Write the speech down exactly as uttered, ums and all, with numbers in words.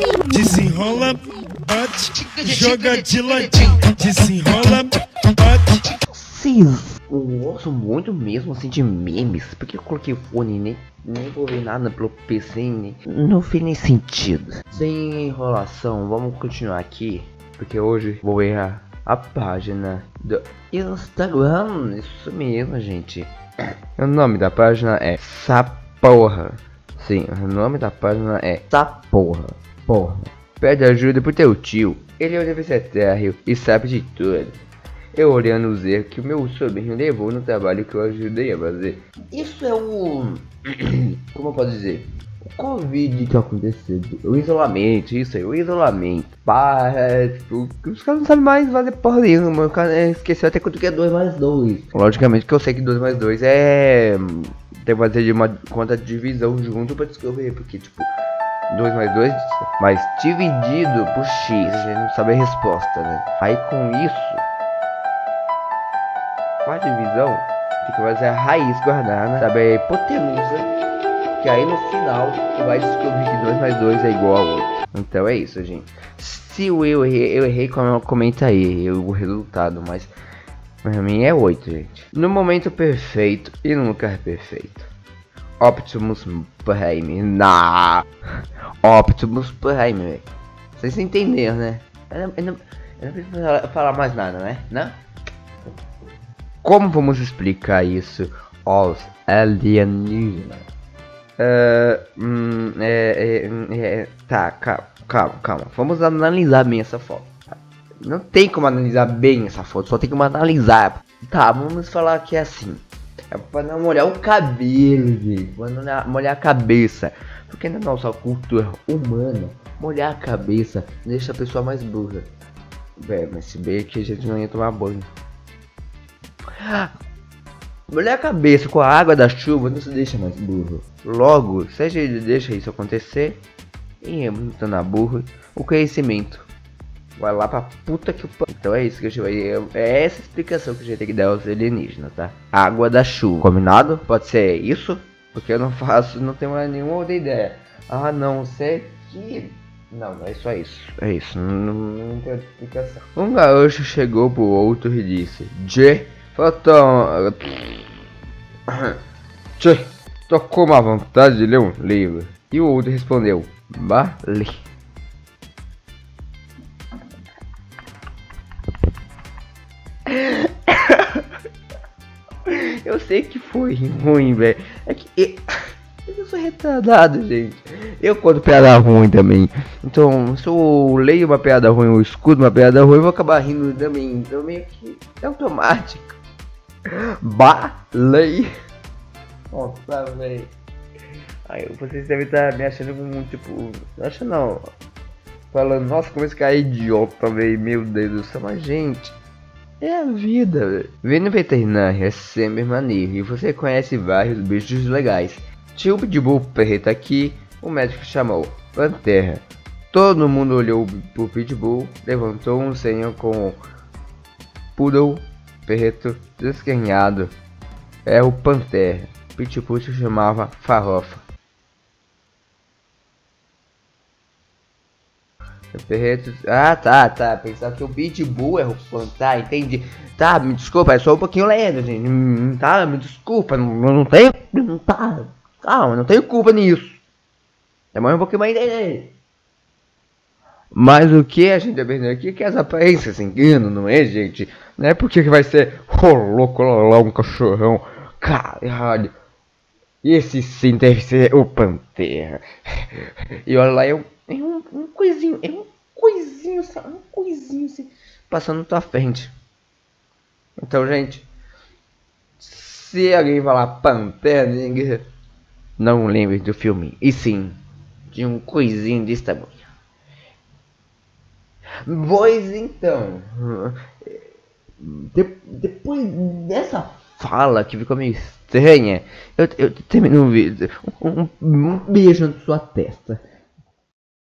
Desenrola, bate, joga de ladinho. Desenrola, bate. Vocês gostam muito mesmo assim de memes? Porque eu coloquei o fone e nem, nem vou ver nada pelo P C, nem, não fez nem sentido. Sem enrolação, vamos continuar aqui. Porque hoje vou ver a, a página do Instagram. Isso mesmo, gente. O nome da página é Saporra. Sim, o nome da página é Saporra. Porra. Pede ajuda pro teu tio. Ele é universitário e sabe de tudo. Eu olhando os erros que o meu sobrinho levou no trabalho que eu ajudei a fazer. Isso é o... Como eu posso dizer? O Covid que aconteceu. O isolamento, isso aí, o isolamento. Pá, é, tipo, os caras não sabem mais fazer porra nenhuma. O cara esqueceu até quanto que é dois mais dois. Logicamente que eu sei que dois mais dois é... Tem que fazer de uma conta de divisão junto pra descobrir. Porque, tipo... dois mais dois, mas dividido por x, a gente não sabe a resposta, né? Aí com isso, com a divisão, tem que fazer a raiz guardada, sabe? A hipotenusa, que aí no final você vai descobrir que dois mais dois é igual a oito. Então é isso, gente. Se eu errei, eu errei, comenta aí o resultado, mas pra mim é oito, gente. No momento perfeito e no lugar perfeito. Optimus Prime, na Optimus Prime, velho. Vocês entenderam, né? Eu não, eu não, eu não preciso falar, falar mais nada, né? Não? Como vamos explicar isso aos alienígenas? Uh, hum, é, é, é, tá, calma, calma, calma. Vamos analisar bem essa foto. Não tem como analisar bem essa foto, só tem como analisar. Tá, vamos falar que é assim. É pra não molhar o cabelo, gente. Pra não molhar a cabeça. Porque na nossa cultura humana, molhar a cabeça deixa a pessoa mais burra. Bem, mas se bem que a gente não ia tomar banho. Molhar a cabeça com a água da chuva não se deixa mais burro. Logo, se a gente deixa isso acontecer, e não na burro, o conhecimento vai lá pra puta que o pariu. Então é isso que a gente vai... É essa explicação que a gente tem que dar aos alienígenas, tá? Água da chuva. Combinado? Pode ser isso? Porque eu não faço, não tenho mais nenhuma outra ideia. Ah, não sei que... Não, é só isso. É isso, não, não tem outra explicação. Um gaúcho chegou pro outro e disse: Tchê, faltou... Tchê, tô com uma vontade de ler um livro. E o outro respondeu: Vale. Eu sei que foi ruim, velho. É que eu, eu sou retardado, gente. Eu conto piada ruim também. Então, se eu leio uma piada ruim ou escuto uma piada ruim, eu vou acabar rindo também. Então, meio que é automático. Balei. Nossa, velho. Aí vocês devem estar me achando como, tipo... Acho não. Falando, nossa, como esse cara é idiota, velho. Meu Deus do céu, mas gente... É a vida, velho. Ver no veterinário é sempre maneiro e você conhece vários bichos legais. Tinha o Pitbull preto aqui, o médico chamou Pantera. Todo mundo olhou pro Pitbull, levantou um senhor com Poodle preto descanhado. É o Pantera. Pitbull se chamava Farofa. Ah, tá, tá. Pensava que o Pitbull é o fã, tá, entendi. Tá, me desculpa, é só um pouquinho lento, gente. Hum, tá, me desculpa, não, não tenho. Não tá. Calma, não tenho culpa nisso. Demora um pouquinho mais entender. Mas o que a gente aprendeu aqui é que as aparências enganam, não é, gente? Não é porque que vai ser, oh, louco, lá, um cachorrão. Caralho. Esse sim deve ser o Pantera. E olha lá, é um, é um, um coisinho, é um coisinho, sabe? Um coisinho assim, passando na tua frente. Então, gente, se alguém falar Pantera Negra, não lembre do filme, e sim de um coisinho desse tamanho. Pois então, de, depois dessa fala que ficou meio estranha, eu, eu termino um vídeo. Um, um, um beijo na sua testa.